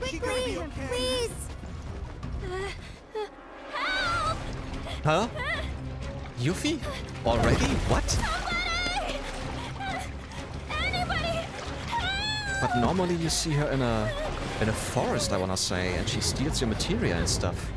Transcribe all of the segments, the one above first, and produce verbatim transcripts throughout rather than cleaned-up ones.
Quickly! Okay? Please! Uh, uh, help! Huh? Yuffie? Already? What? Somebody! Anybody! Help! But normally you see her in a in a forest, I wanna say, and she steals your materia and stuff.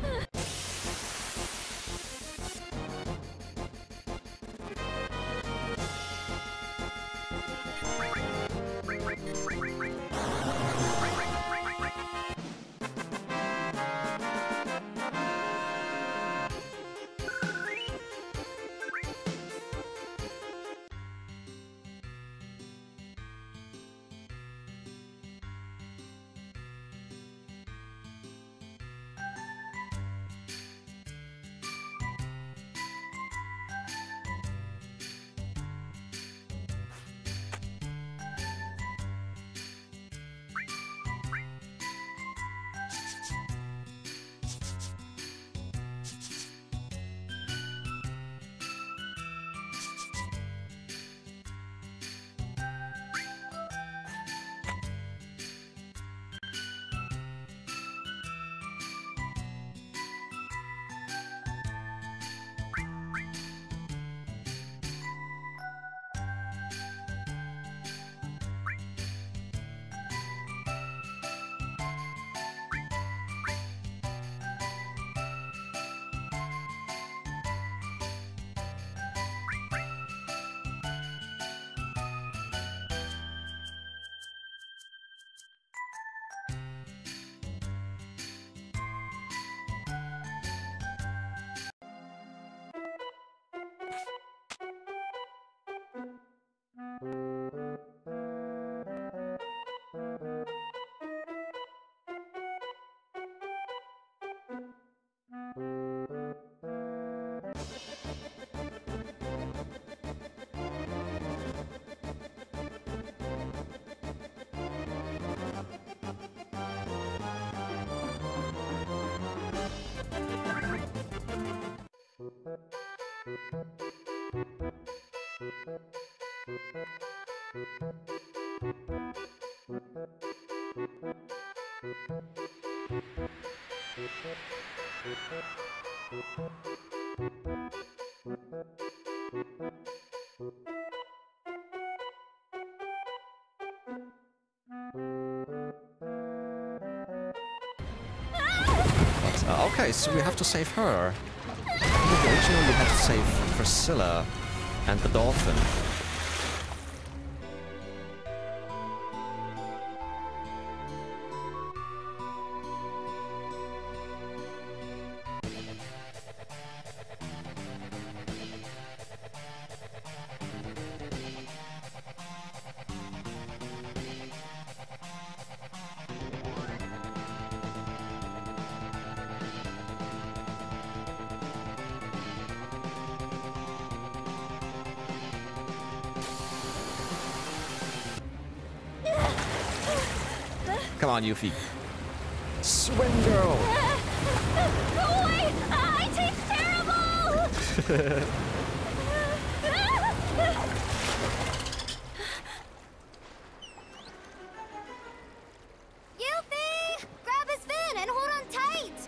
Uh, okay, so we have to save her. In the original, we had to save Priscilla and the dolphin. Come on, Yuffie. Swim, girl! Go away! I taste terrible! Yuffie! Grab his fin and hold on tight!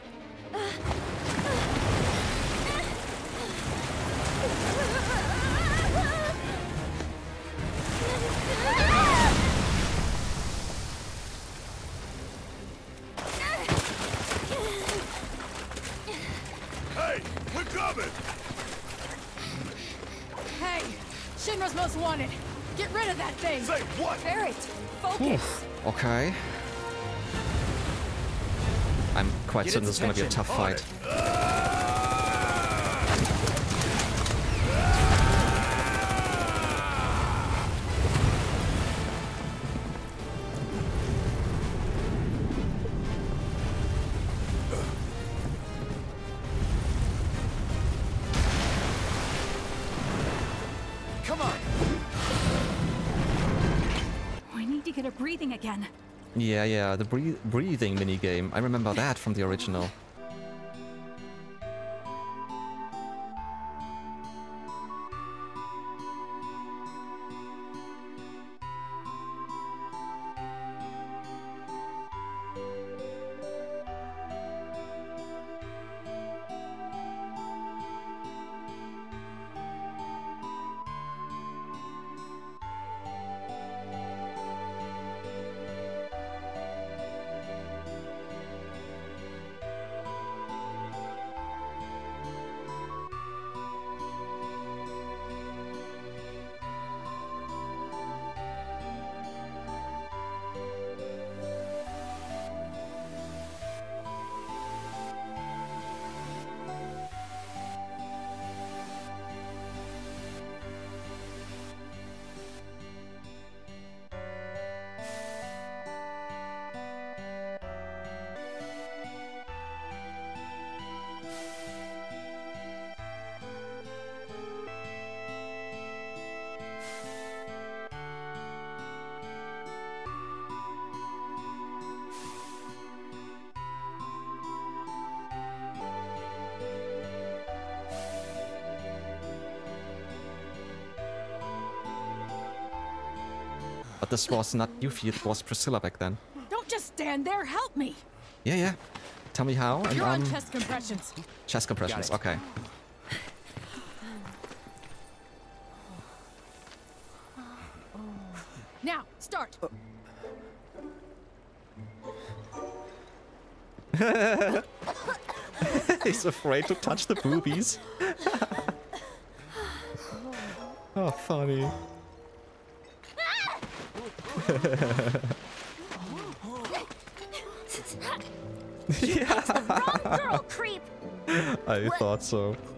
Hey, Shinra's most wanted. Get rid of that thing. Say what? Barret, focus. Oof, okay. I'm quite certain this is gonna be a tough fight. Come on. I need to get her breathing again. Yeah, yeah, the breath breathing minigame. I remember that from the original. But this was not Yuffie, it was Priscilla back then. Don't just stand there. Help me. Yeah, yeah. Tell me how. And, You're on um, chest compressions. chest compressions. Got it. Okay. Now, start. He's afraid to touch the boobies. Oh, funny. Wrong girl, creep. I thought so.